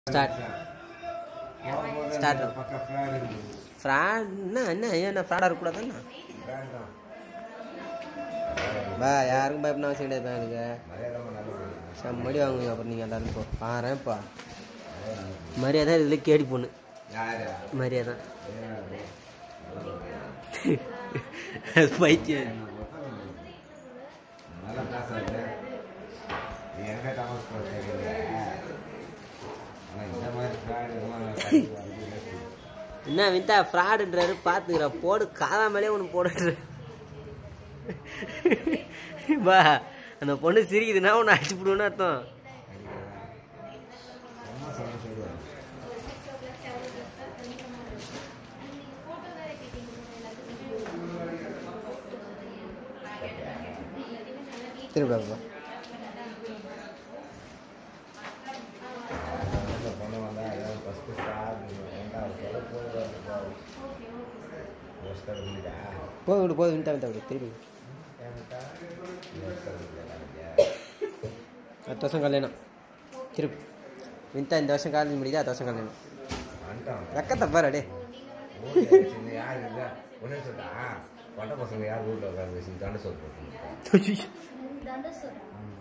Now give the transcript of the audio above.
Start start fraud என்ன ஏன்னா ஃப்ராடாக இருக்கக்கூடாதுண்ணா பா யாருக்கும் பயப்பட அவசியம் கிடையாது எனக்கு செம்மடி வாங்குவீங்க அப்புறம் நீங்கள் எல்லாரும் இப்போ பாருப்பா மரியாதை இதில் கேடி பொண்ணு மரியாதை பைத்தியம் என்ன விந்தா ஃப்ராடுன்றாரு பார்த்துக்கிற போடு காதாமலே ஒன்று போடுற பா அந்த பொண்ணு சிரிக்குதுன்னா ஒன்று அடிச்சு விடுவோன்னு அர்த்தம். திரும்ப போதும் போதும் விண்டா விண்டா அப்படி திரும்பி அடுத்த வருஷம் கல்யாணம் திருப்பி விண்டா இந்த வருஷம் காலேஜ் முடியுது அடுத்த வருஷம் கல்யாணம் வெக்கத்தை பாரு அடே பசங்க யார் வீட்டில் உட்காந்து தண்டை சொல்றேன்